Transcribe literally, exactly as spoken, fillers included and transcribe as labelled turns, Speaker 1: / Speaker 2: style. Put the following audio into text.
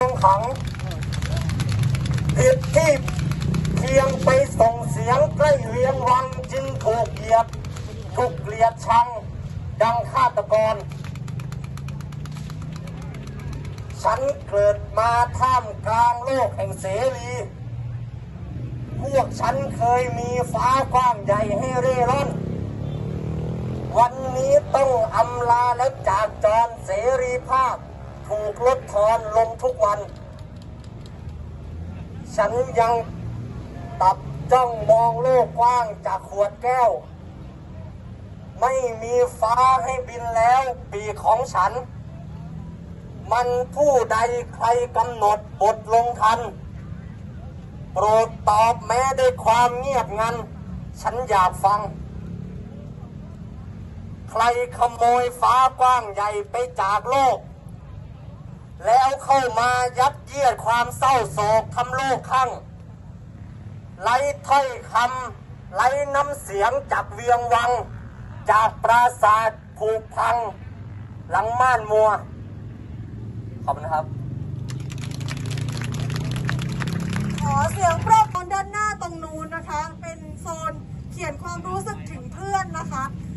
Speaker 1: ขังผิดที่เพียงไปส่งเสียงใกล้เวียงวังจึงถูกเหยียดถูกเกลียดชังดังฆาตกรฉันเกิดมาท่ามกลางโลกแห่งเสรีพวกฉันเคยมีฟ้ากว้างใหญ่ให้เร่ร่อนวันนี้ต้องอำลาและจากจรเสรีภาพถูกลดทอนลงทุกวันฉันยังตับจ้องมองโลกกว้างจากขวดแก้วไม่มีฟ้าให้บินแล้วปีกของฉันมันผู้ใดใครกำหนดบทลงทันโปรดตอบแม้ด้วยความเงียบงันฉันอยากฟังใครขโมยฟ้ากว้างใหญ่ไปจากโลกแล้วเข้ามายัดเยียดความเศร้าโศกทำโลกข้างไร้ถ้อยคำไร้น้ำเสียงจากเวียงวังจากปราสาทผุพังหลังม่านมัวขอบคุณครับ
Speaker 2: ขอเสียงปรบมือด้านหน้าตรงนู้นนะคะเป็นโซนเขียนความรู้สึกถึงเพื่อนนะคะ